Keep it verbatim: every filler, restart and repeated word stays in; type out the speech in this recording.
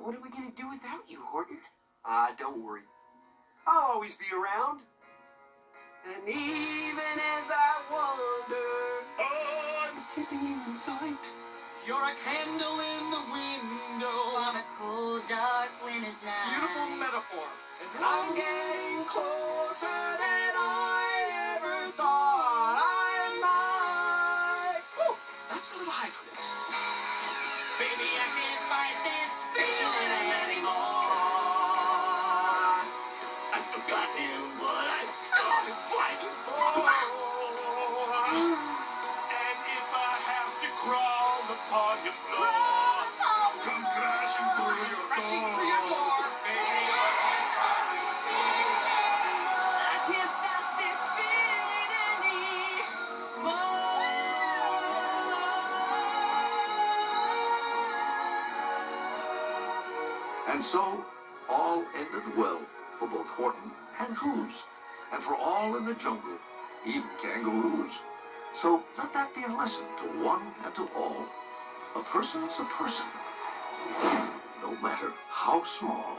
what are we gonna do without you, Horton? Ah, uh, don't worry. I'll always be around. And even as I wonder, oh, I'm keeping you in sight. You're a candle in the window on a cold, dark winter's night. Beautiful metaphor. And I'm getting closer than I ever thought I might. Woo! That's a little high for me. Baby, I can't fight this feeling anymore. I've forgotten what I started fighting for. And if I have to crawl upon your floor, come crashing through your door. Crashing through your door, baby. I can't fight this feeling anymore. And so, all ended well for both Horton and Goose, and for all in the jungle, even kangaroos. So let that be a lesson to one and to all. A person's a person, no matter how small.